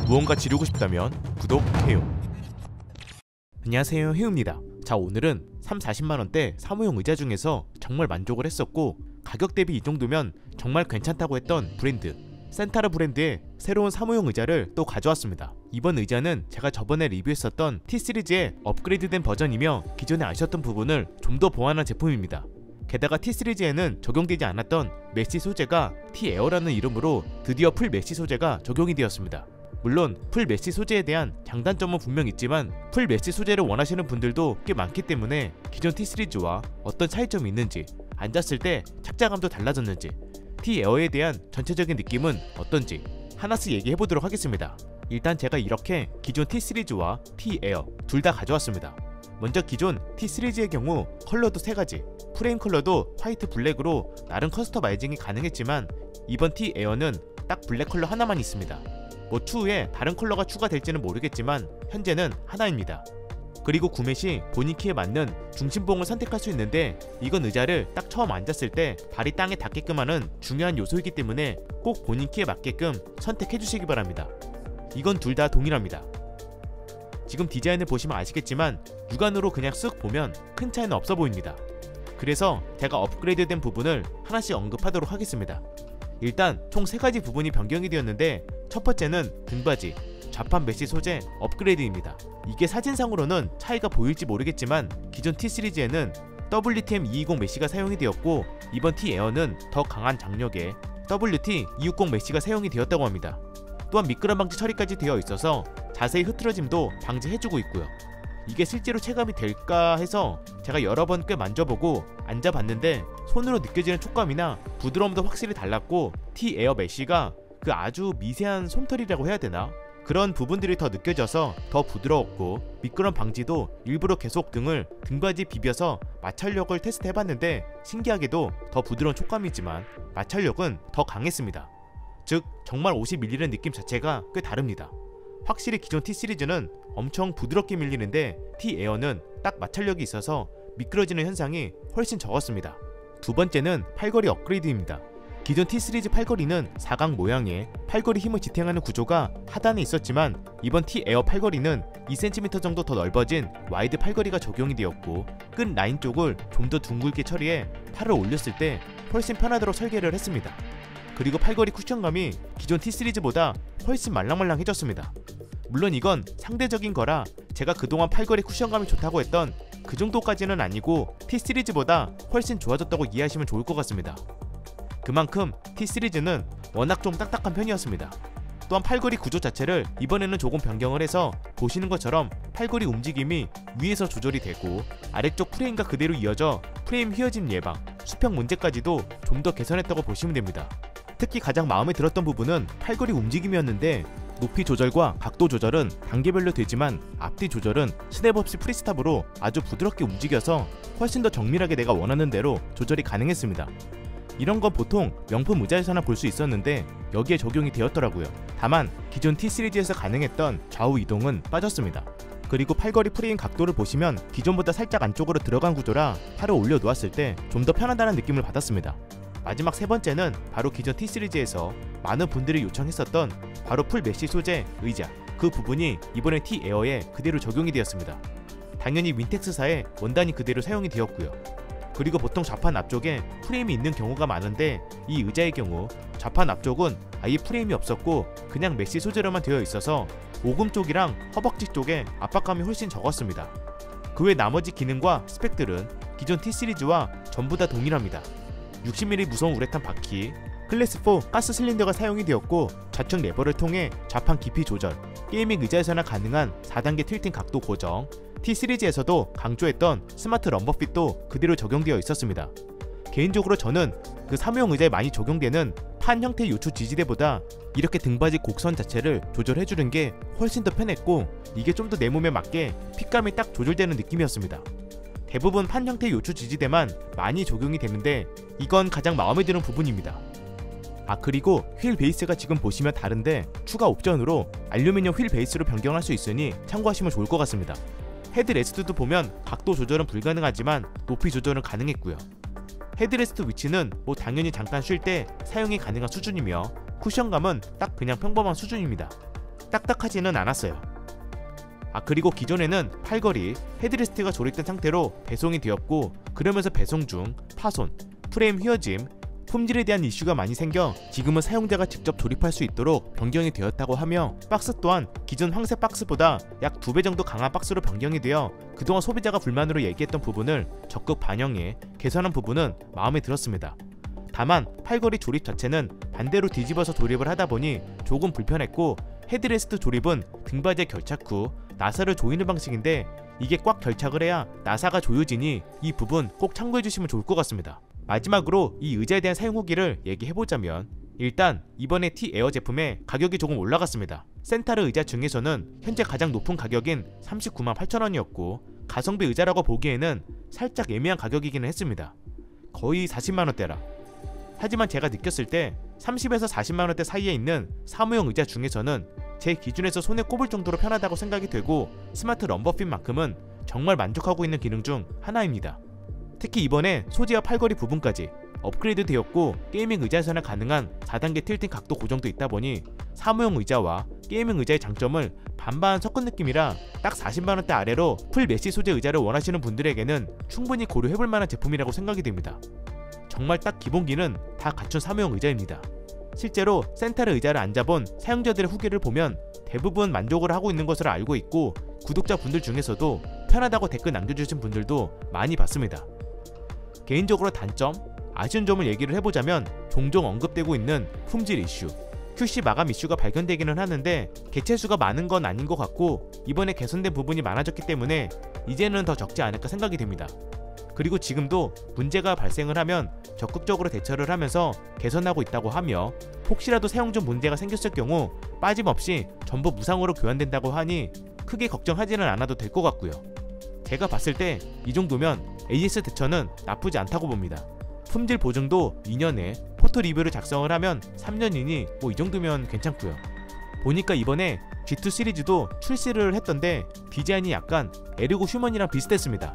무언가 지르고 싶다면 구독해요. 안녕하세요, 해우입니다. 자, 오늘은 30-40만원대 사무용 의자 중에서 정말 만족을 했었고 가격 대비 이 정도면 정말 괜찮다고 했던 브랜드 센타르 브랜드의 새로운 사무용 의자를 또 가져왔습니다. 이번 의자는 제가 저번에 리뷰했었던 T-시리즈의 업그레이드된 버전이며 기존에 아쉬웠던 부분을 좀 더 보완한 제품입니다. 게다가 T-시리즈에는 적용되지 않았던 메쉬 소재가 T-에어라는 이름으로 드디어 풀 메쉬 소재가 적용이 되었습니다. 물론 풀 메쉬 소재에 대한 장단점은 분명 있지만 풀 메쉬 소재를 원하시는 분들도 꽤 많기 때문에 기존 T-시리즈와 어떤 차이점이 있는지, 앉았을 때 착자감도 달라졌는지, T-에어에 대한 전체적인 느낌은 어떤지 하나씩 얘기해보도록 하겠습니다. 일단 제가 이렇게 기존 T-시리즈와 T-에어 둘 다 가져왔습니다. 먼저 기존 T-시리즈의 경우 컬러도 3가지, 프레임 컬러도 화이트 블랙으로 나름 커스터마이징이 가능했지만 이번 T-에어는 딱 블랙 컬러 하나만 있습니다. 뭐 추후에 다른 컬러가 추가될지는 모르겠지만 현재는 하나입니다. 그리고 구매 시 본인 키에 맞는 중심봉을 선택할 수 있는데 이건 의자를 딱 처음 앉았을 때 발이 땅에 닿게끔 하는 중요한 요소이기 때문에 꼭 본인 키에 맞게끔 선택해 주시기 바랍니다. 이건 둘 다 동일합니다. 지금 디자인을 보시면 아시겠지만 육안으로 그냥 쓱 보면 큰 차이는 없어 보입니다. 그래서 제가 업그레이드된 부분을 하나씩 언급하도록 하겠습니다. 일단 총 3가지 부분이 변경이 되었는데 첫 번째는 등받이, 좌판 메쉬 소재 업그레이드입니다. 이게 사진상으로는 차이가 보일지 모르겠지만 기존 T-시리즈에는 WTM220 메쉬가 사용이 되었고 이번 T-에어는 더 강한 장력의 WT260 메쉬가 사용이 되었다고 합니다. 또한 미끄럼 방지 처리까지 되어 있어서 자세히 흐트러짐도 방지해주고 있고요. 이게 실제로 체감이 될까 해서 제가 여러 번 꽤 만져보고 앉아봤는데 손으로 느껴지는 촉감이나 부드러움도 확실히 달랐고 T-에어 메쉬가 그 아주 미세한 솜털이라고 해야 되나? 그런 부분들이 더 느껴져서 더 부드러웠고 미끄럼 방지도 일부러 계속 등받이 비벼서 마찰력을 테스트해봤는데 신기하게도 더 부드러운 촉감이지만 마찰력은 더 강했습니다. 즉 정말 옷이 밀리는 느낌 자체가 꽤 다릅니다. 확실히 기존 T-시리즈는 엄청 부드럽게 밀리는데 T-에어는 딱 마찰력이 있어서 미끄러지는 현상이 훨씬 적었습니다. 두 번째는 팔걸이 업그레이드입니다. 기존 T-시리즈 팔걸이는 사각 모양의 팔걸이 힘을 지탱하는 구조가 하단에 있었지만 이번 T-에어 팔걸이는 2cm 정도 더 넓어진 와이드 팔걸이가 적용이 되었고 끈 라인 쪽을 좀 더 둥글게 처리해 팔을 올렸을 때 훨씬 편하도록 설계를 했습니다. 그리고 팔걸이 쿠션감이 기존 T-시리즈보다 훨씬 말랑말랑해졌습니다. 물론 이건 상대적인 거라 제가 그동안 팔걸이 쿠션감이 좋다고 했던 그 정도까지는 아니고 T-시리즈보다 훨씬 좋아졌다고 이해하시면 좋을 것 같습니다. 그만큼 T-시리즈는 워낙 좀 딱딱한 편이었습니다. 또한 팔걸이 구조 자체를 이번에는 조금 변경을 해서 보시는 것처럼 팔걸이 움직임이 위에서 조절이 되고 아래쪽 프레임과 그대로 이어져 프레임 휘어짐 예방, 수평 문제까지도 좀 더 개선했다고 보시면 됩니다. 특히 가장 마음에 들었던 부분은 팔걸이 움직임이었는데 높이 조절과 각도 조절은 단계별로 되지만 앞뒤 조절은 스냅 없이 프리스탑으로 아주 부드럽게 움직여서 훨씬 더 정밀하게 내가 원하는 대로 조절이 가능했습니다. 이런 건 보통 명품 의자에서나 볼 수 있었는데 여기에 적용이 되었더라고요. 다만 기존 T-시리즈에서 가능했던 좌우 이동은 빠졌습니다. 그리고 팔걸이 프레임 각도를 보시면 기존보다 살짝 안쪽으로 들어간 구조라 팔을 올려 놓았을 때 좀 더 편하다는 느낌을 받았습니다. 마지막 세 번째는 바로 기존 T-시리즈에서 많은 분들이 요청했었던 바로 풀 메쉬 소재 의자, 그 부분이 이번에 T-에어에 그대로 적용이 되었습니다. 당연히 윈텍스사의 원단이 그대로 사용이 되었고요. 그리고 보통 좌판 앞쪽에 프레임이 있는 경우가 많은데 이 의자의 경우 좌판 앞쪽은 아예 프레임이 없었고 그냥 메쉬 소재로만 되어 있어서 오금 쪽이랑 허벅지 쪽에 압박감이 훨씬 적었습니다. 그 외 나머지 기능과 스펙들은 기존 T-시리즈와 전부 다 동일합니다. 60mm 무서운 우레탄 바퀴, 클래스4 가스 실린더가 사용이 되었고 좌측 레버를 통해 좌판 깊이 조절, 게이밍 의자에서나 가능한 4단계 틸팅 각도 고정, T-시리즈에서도 강조했던 스마트 럼버핏도 그대로 적용되어 있었습니다. 개인적으로 저는 그 사무용 의자에 많이 적용되는 판 형태의 요추 지지대보다 이렇게 등받이 곡선 자체를 조절해주는 게 훨씬 더 편했고 이게 좀 더 내 몸에 맞게 핏감이 딱 조절되는 느낌이었습니다. 대부분 판 형태의 요추 지지대만 많이 적용이 되는데 이건 가장 마음에 드는 부분입니다. 그리고 휠 베이스가 지금 보시면 다른데 추가 옵션으로 알루미늄 휠 베이스로 변경할 수 있으니 참고하시면 좋을 것 같습니다. 헤드레스트도 보면 각도 조절은 불가능하지만 높이 조절은 가능했고요. 헤드레스트 위치는 뭐 당연히 잠깐 쉴 때 사용이 가능한 수준이며 쿠션감은 딱 그냥 평범한 수준입니다. 딱딱하지는 않았어요. 그리고 기존에는 팔걸이, 헤드레스트가 조립된 상태로 배송이 되었고, 그러면서 배송 중 파손, 프레임 휘어짐, 품질에 대한 이슈가 많이 생겨 지금은 사용자가 직접 조립할 수 있도록 변경이 되었다고 하며, 박스 또한 기존 황색 박스보다 약 2배 정도 강한 박스로 변경이 되어 그동안 소비자가 불만으로 얘기했던 부분을 적극 반영해 개선한 부분은 마음에 들었습니다. 다만 팔걸이 조립 자체는 반대로 뒤집어서 조립을 하다 보니 조금 불편했고, 헤드레스트 조립은 등받이에 결착 후 나사를 조이는 방식인데 이게 꽉 결착을 해야 나사가 조여지니 이 부분 꼭 참고해주시면 좋을 것 같습니다. 마지막으로 이 의자에 대한 사용 후기를 얘기해보자면, 일단 이번에 T-에어 제품의 가격이 조금 올라갔습니다. 센타르 의자 중에서는 현재 가장 높은 가격인 39만 8천원이었고 가성비 의자라고 보기에는 살짝 애매한 가격이기는 했습니다. 거의 40만원대라. 하지만 제가 느꼈을 때 30에서 40만원대 사이에 있는 사무용 의자 중에서는 제 기준에서 손에 꼽을 정도로 편하다고 생각이 되고, 스마트 럼버핏만큼은 정말 만족하고 있는 기능 중 하나입니다. 특히 이번에 소재와 팔걸이 부분까지 업그레이드 되었고, 게이밍 의자에서는 가능한 4단계 틸팅 각도 고정도 있다 보니 사무용 의자와 게이밍 의자의 장점을 반반 섞은 느낌이라 딱 40만원대 아래로 풀 메쉬 소재 의자를 원하시는 분들에게는 충분히 고려해볼 만한 제품이라고 생각이 됩니다. 정말 딱 기본기는 다 갖춘 사무용 의자입니다. 실제로 센타르 의자를 앉아본 사용자들의 후기를 보면 대부분 만족을 하고 있는 것으로 알고 있고, 구독자분들 중에서도 편하다고 댓글 남겨주신 분들도 많이 봤습니다. 개인적으로 단점, 아쉬운 점을 얘기를 해보자면 종종 언급되고 있는 품질 이슈, QC 마감 이슈가 발견되기는 하는데 개체수가 많은 건 아닌 것 같고, 이번에 개선된 부분이 많아졌기 때문에 이제는 더 적지 않을까 생각이 됩니다. 그리고 지금도 문제가 발생을 하면 적극적으로 대처를 하면서 개선하고 있다고 하며, 혹시라도 사용 중 문제가 생겼을 경우 빠짐없이 전부 무상으로 교환된다고 하니 크게 걱정하지는 않아도 될 것 같고요. 제가 봤을 때 이 정도면 AS 대처는 나쁘지 않다고 봅니다. 품질 보증도 2년에 포토 리뷰를 작성을 하면 3년이니 뭐 이 정도면 괜찮고요. 보니까 이번에 G2 시리즈도 출시를 했던데 디자인이 약간 에르고 휴먼이랑 비슷했습니다.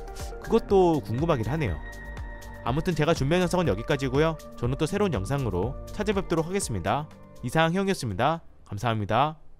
그것도 궁금하긴 하네요. 아무튼 제가 준비한 영상은 여기까지고요. 저는 또 새로운 영상으로 찾아뵙도록 하겠습니다. 이상 형이었습니다. 감사합니다.